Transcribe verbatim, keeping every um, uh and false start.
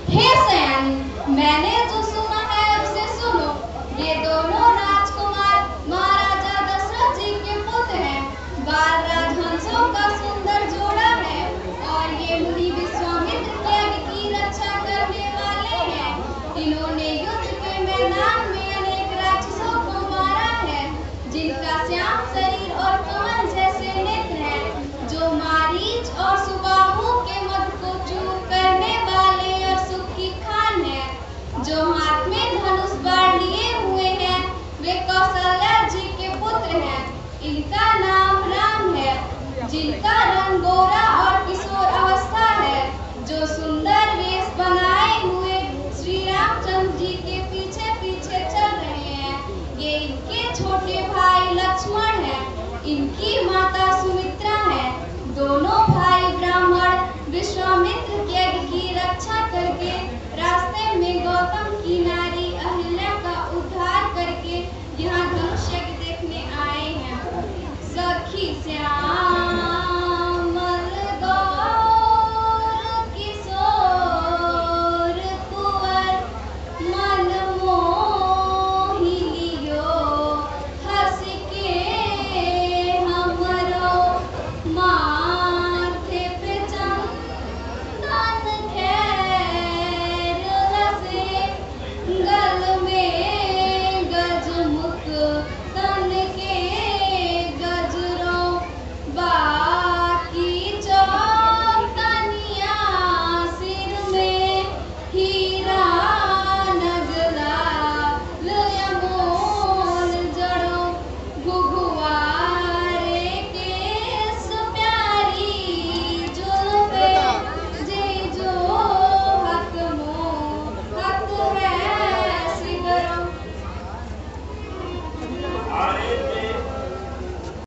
हे सयानी, मैंने जो सुना है उसे सुनो। ये दोनों राजकुमार महाराजा दशरथ जी के पुत्र हैं। बाल राजहंसों का सुंदर जोड़ा है और ये मुनि विश्वामित्र यज्ञ की रक्षा करने वाले हैं। इन्होंने युद्ध के मैदान में अनेक राक्षसों को मारा है, जिनका श्याम शरीर और कमल जैसे नेत्र हैं, जो मारीच और सुबाहु के मध को चूर करने वाले और सुख की खान है। जो हाथ में धनुष बाण लिए हुए हैं, वे कौशल्या जी के पुत्र हैं। इनका नाम राम है, जिनका